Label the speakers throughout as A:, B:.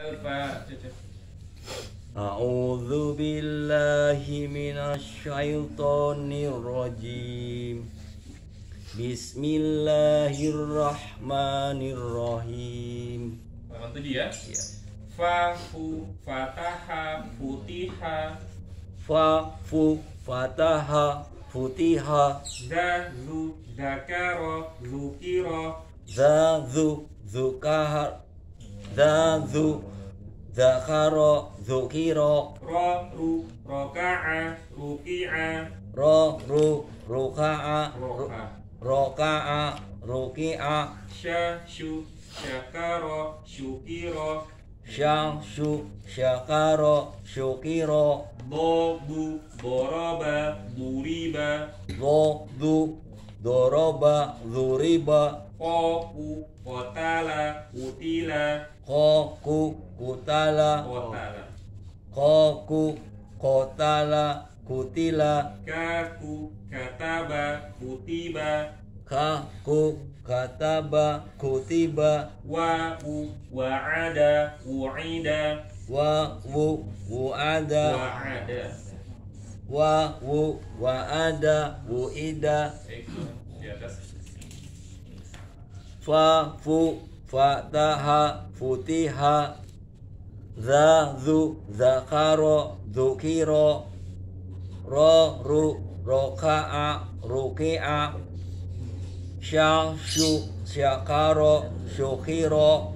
A: Alfa, Cecep.
B: A'udzu billahi minasy syaithanir rajim. Bismillahirrahmanirrahim.
A: Halaman 7 ya.
B: Ya.
A: Fataha, futiha.
B: Fataha, futiha.
A: Zakaro, zukiro.
B: Zakaro, zukiro.
A: Roka'a, ruki'a.
B: Roka'a, ruki'a.
A: Syakaro, syukiro.
B: Syakaro, syukiro.
A: Dobu, doroba, duriba.
B: Doroba, zuriba.
A: Koku, kotala, kutila.
B: Kutala. Kotala, kutila.
A: Kaku, kataba, kutiba.
B: Kataba, kutiba.
A: Wa'ada, wu'ida.
B: Wa'ada, wu'ida.
A: Di atas.
B: Fataha, futiha. Zakaro, zukiro. Roka'a, ruki'a. Syakaro, syukiro.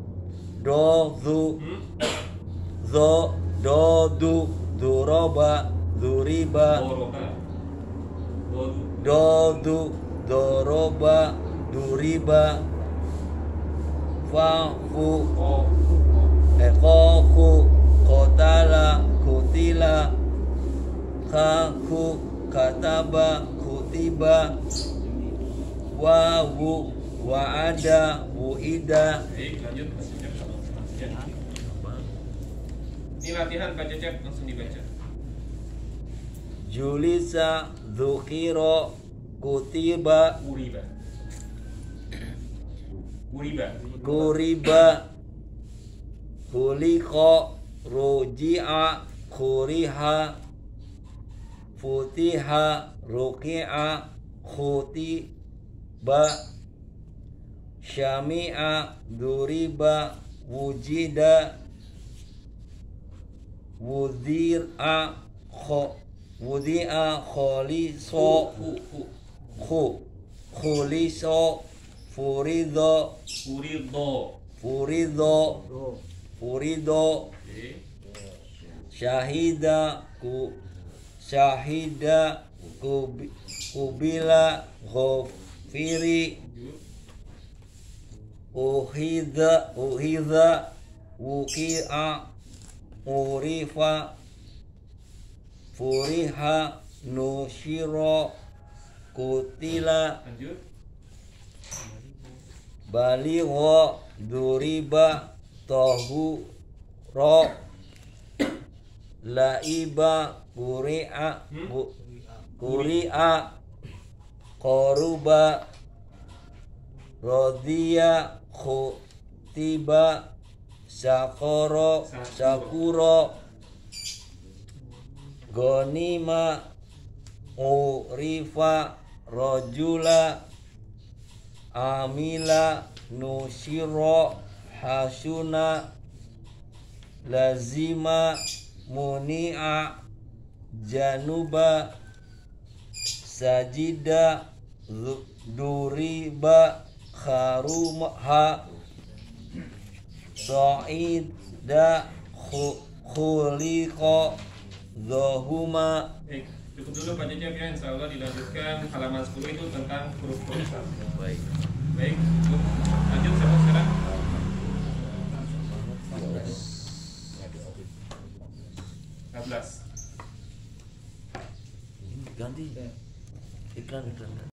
B: Doroba, duriba. Doroba, duriba. Koku, kotala, kutila. Kaku, kataba, kutiba. Wa'ada, wu'ida.
A: Baik, lanjut Pak Cecep. Ya. Ini latihan Pak Cecep, langsung dibaca.
B: Julisa, dzukiro, kutiba. Kuriba. Khuliqa, ruji'a, khuriha. Futiha, ruki'a, khutiba. Syami'a, duriba. Wujida. Wudi'a, kholiso. Khuliso. Furido. Syahida, kubila, ghafiri. Uhidha, wuki'a, urifa. Furiha, nushiro, kutila.
A: Lanjut.
B: Baligho, duriba, tahuro. Laiba, kuri'a. Qoruba, rodiya, khutiba. Sakuro. Gonima, urifa. Rojula, amila. Nushiro, hasuna. Lazima, muni'a. Januba, sajida. Duriba, kharumaha. Sa'ida, khuliqa. Zohuma.
A: Baik, cukup dulu Pak Cecep ya. Insya Allah dilanjutkan halaman 10 itu tentang huruf-huruf.
B: Baik.
A: Baik, cukup. Lanjut siapa sekarang? 14.
B: Ganti iklan.